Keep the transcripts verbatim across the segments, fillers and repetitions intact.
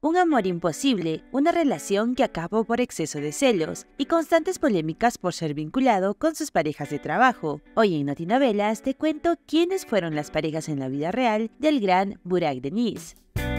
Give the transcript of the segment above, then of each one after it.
Un amor imposible, una relación que acabó por exceso de celos y constantes polémicas por ser vinculado con sus parejas de trabajo. Hoy en Notinovelas te cuento quiénes fueron las parejas en la vida real del gran Burak Deniz.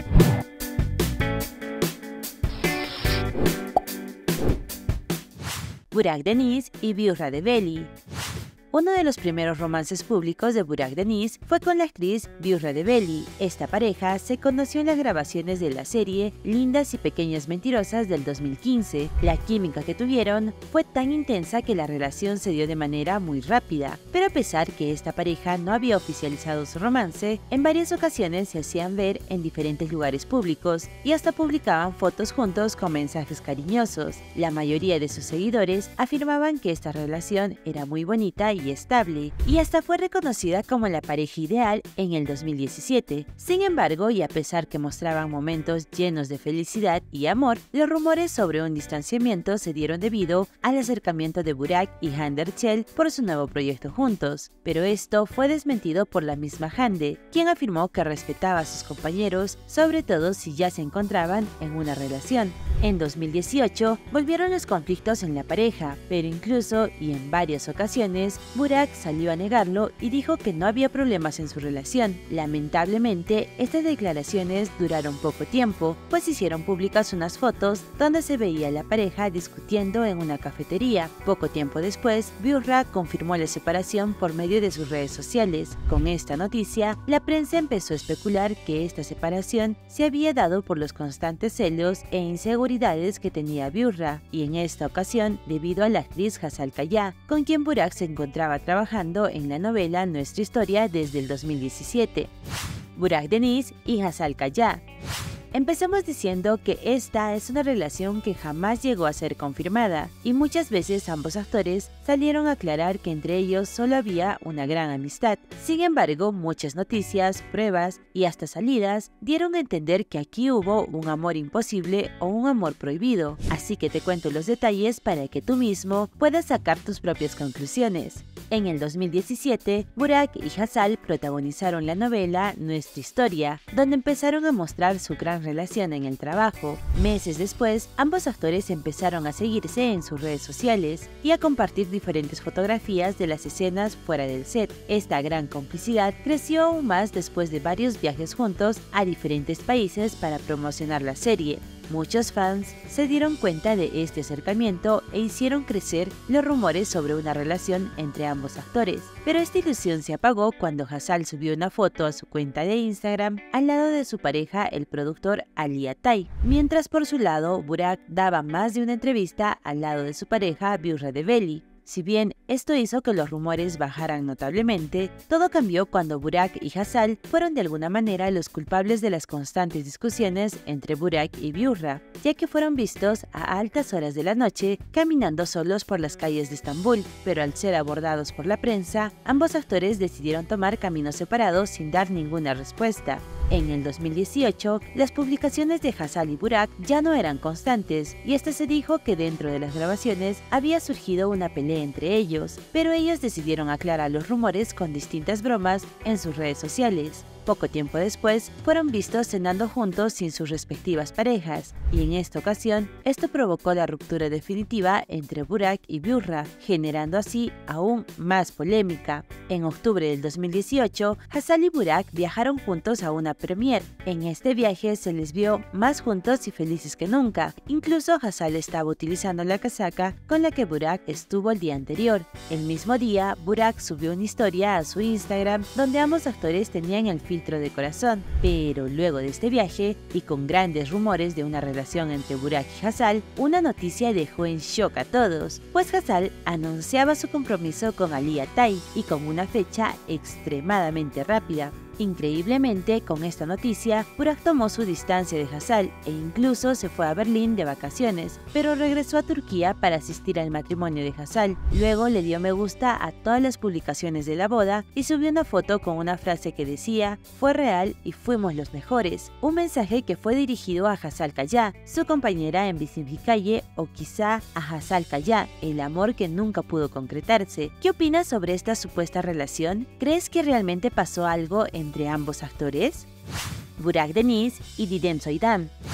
Burak Deniz y Büşra Develi. Uno de los primeros romances públicos de Burak Deniz fue con la actriz Büşra Develi. Esta pareja se conoció en las grabaciones de la serie Lindas y Pequeñas Mentirosas del dos mil quince. La química que tuvieron fue tan intensa que la relación se dio de manera muy rápida, pero a pesar que esta pareja no había oficializado su romance, en varias ocasiones se hacían ver en diferentes lugares públicos y hasta publicaban fotos juntos con mensajes cariñosos. La mayoría de sus seguidores afirmaban que esta relación era muy bonita y estable, y hasta fue reconocida como la pareja ideal en el dos mil diecisiete. Sin embargo, y a pesar que mostraban momentos llenos de felicidad y amor, los rumores sobre un distanciamiento se dieron debido al acercamiento de Burak y Hande Erçel por su nuevo proyecto juntos. Pero esto fue desmentido por la misma Hande, quien afirmó que respetaba a sus compañeros, sobre todo si ya se encontraban en una relación. En dos mil dieciocho volvieron los conflictos en la pareja, pero incluso y en varias ocasiones Burak salió a negarlo y dijo que no había problemas en su relación. Lamentablemente, estas declaraciones duraron poco tiempo, pues hicieron públicas unas fotos donde se veía a la pareja discutiendo en una cafetería. Poco tiempo después, Büşra confirmó la separación por medio de sus redes sociales. Con esta noticia, la prensa empezó a especular que esta separación se había dado por los constantes celos e inseguridades que tenía Büşra, y en esta ocasión debido a la actriz Hazal Kaya, con quien Burak se encontraba trabajando en la novela Nuestra Historia desde el dos mil diecisiete. Burak Deniz y Hazal Kaya. Empecemos diciendo que esta es una relación que jamás llegó a ser confirmada, y muchas veces ambos actores salieron a aclarar que entre ellos solo había una gran amistad. Sin embargo, muchas noticias, pruebas y hasta salidas dieron a entender que aquí hubo un amor imposible o un amor prohibido, así que te cuento los detalles para que tú mismo puedas sacar tus propias conclusiones. En el dos mil diecisiete, Burak y Hazal protagonizaron la novela Nuestra Historia, donde empezaron a mostrar su gran relación en el trabajo. Meses después, ambos actores empezaron a seguirse en sus redes sociales y a compartir diferentes fotografías de las escenas fuera del set. Esta gran complicidad creció aún más después de varios viajes juntos a diferentes países para promocionar la serie. Muchos fans se dieron cuenta de este acercamiento e hicieron crecer los rumores sobre una relación entre ambos actores. Pero esta ilusión se apagó cuando Hazal subió una foto a su cuenta de Instagram al lado de su pareja, el productor Ali Atay, mientras por su lado Burak daba más de una entrevista al lado de su pareja Büşra Develi. Si bien esto hizo que los rumores bajaran notablemente, todo cambió cuando Burak y Hazal fueron de alguna manera los culpables de las constantes discusiones entre Burak y Büşra, ya que fueron vistos a altas horas de la noche caminando solos por las calles de Estambul, pero al ser abordados por la prensa, ambos actores decidieron tomar caminos separados sin dar ninguna respuesta. En el dos mil dieciocho, las publicaciones de Hazal y Burak ya no eran constantes, y hasta se dijo que dentro de las grabaciones había surgido una pelea entre ellos, pero ellos decidieron aclarar los rumores con distintas bromas en sus redes sociales. Poco tiempo después, fueron vistos cenando juntos sin sus respectivas parejas, y en esta ocasión, esto provocó la ruptura definitiva entre Burak y Büşra, generando así aún más polémica. En octubre del dos mil dieciocho, Hazal y Burak viajaron juntos a una premiere. En este viaje se les vio más juntos y felices que nunca. Incluso Hazal estaba utilizando la casaca con la que Burak estuvo el día anterior. El mismo día, Burak subió una historia a su Instagram donde ambos actores tenían el filtro de corazón, pero luego de este viaje y con grandes rumores de una relación entre Burak y Hazal, una noticia dejó en shock a todos, pues Hazal anunciaba su compromiso con Ali Atay y con una fecha extremadamente rápida. Increíblemente, con esta noticia, Burak tomó su distancia de Hazal e incluso se fue a Berlín de vacaciones, pero regresó a Turquía para asistir al matrimonio de Hazal. Luego le dio me gusta a todas las publicaciones de la boda y subió una foto con una frase que decía "Fue real y fuimos los mejores", un mensaje que fue dirigido a Hazal Kaya, su compañera en Bizimhikaye, o quizá a Hazal Kaya, el amor que nunca pudo concretarse. ¿Qué opinas sobre esta supuesta relación? ¿Crees que realmente pasó algo en entre ambos actores? Burak Deniz y Didem Soydan.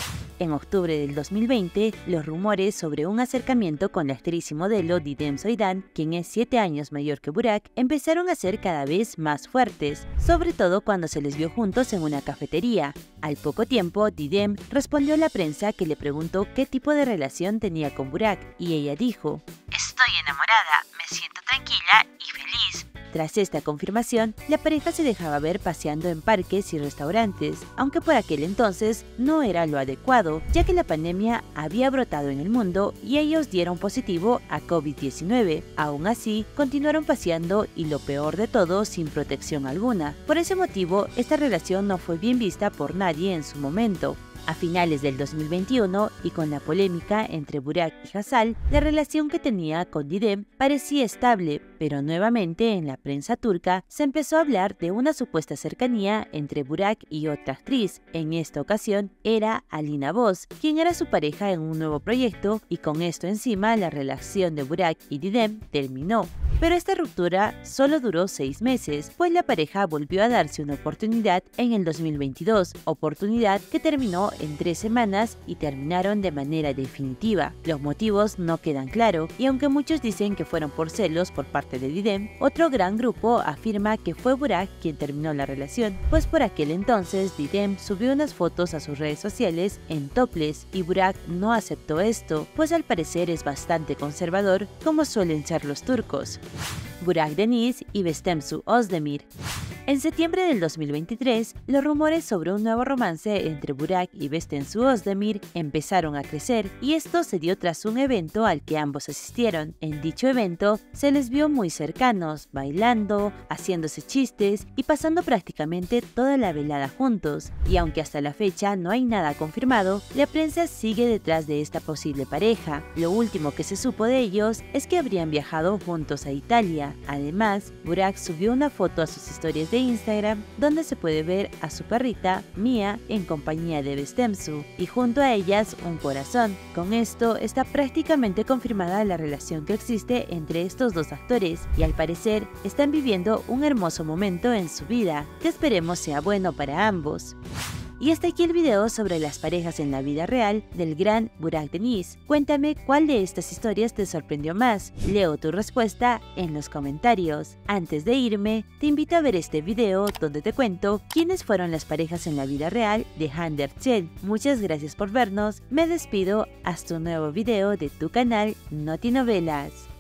En octubre del dos mil veinte, los rumores sobre un acercamiento con la actriz y modelo Didem Soydan, quien es siete años mayor que Burak, empezaron a ser cada vez más fuertes, sobre todo cuando se les vio juntos en una cafetería. Al poco tiempo, Didem respondió a la prensa que le preguntó qué tipo de relación tenía con Burak, y ella dijo: "Estoy enamorada, me siento tranquila y feliz". Tras esta confirmación, la pareja se dejaba ver paseando en parques y restaurantes, aunque por aquel entonces no era lo adecuado, ya que la pandemia había brotado en el mundo y ellos dieron positivo a COVID diecinueve. Aún así, continuaron paseando y lo peor de todo, sin protección alguna. Por ese motivo, esta relación no fue bien vista por nadie en su momento. A finales del dos mil veintiuno, y con la polémica entre Burak y Hazal, la relación que tenía con Didem parecía estable, pero nuevamente en la prensa turca se empezó a hablar de una supuesta cercanía entre Burak y otra actriz. En esta ocasión era Alina Boz, quien era su pareja en un nuevo proyecto, y con esto encima la relación de Burak y Didem terminó. Pero esta ruptura solo duró seis meses, pues la pareja volvió a darse una oportunidad en el dos mil veintidós, oportunidad que terminó en tres semanas y terminaron de manera definitiva. Los motivos no quedan claros, y aunque muchos dicen que fueron por celos por parte de Didem, otro gran grupo afirma que fue Burak quien terminó la relación, pues por aquel entonces Didem subió unas fotos a sus redes sociales en topless y Burak no aceptó esto, pues al parecer es bastante conservador, como suelen ser los turcos. Burak Deniz y Bestemsu Özdemir. En septiembre del dos mil veintitrés, los rumores sobre un nuevo romance entre Burak y Bestemsu Özdemir empezaron a crecer, y esto se dio tras un evento al que ambos asistieron. En dicho evento, se les vio muy cercanos, bailando, haciéndose chistes y pasando prácticamente toda la velada juntos. Y aunque hasta la fecha no hay nada confirmado, la prensa sigue detrás de esta posible pareja. Lo último que se supo de ellos es que habrían viajado juntos a Italia. Además, Burak subió una foto a sus historias de Instagram donde se puede ver a su perrita Mia en compañía de Bestemsu y junto a ellas un corazón. Con esto está prácticamente confirmada la relación que existe entre estos dos actores, y al parecer están viviendo un hermoso momento en su vida, que esperemos sea bueno para ambos. Y hasta aquí el video sobre las parejas en la vida real del gran Burak Deniz. Cuéntame cuál de estas historias te sorprendió más. Leo tu respuesta en los comentarios. Antes de irme, te invito a ver este video donde te cuento quiénes fueron las parejas en la vida real de Hande Erçel. Muchas gracias por vernos. Me despido hasta un nuevo video de tu canal Notinovelas.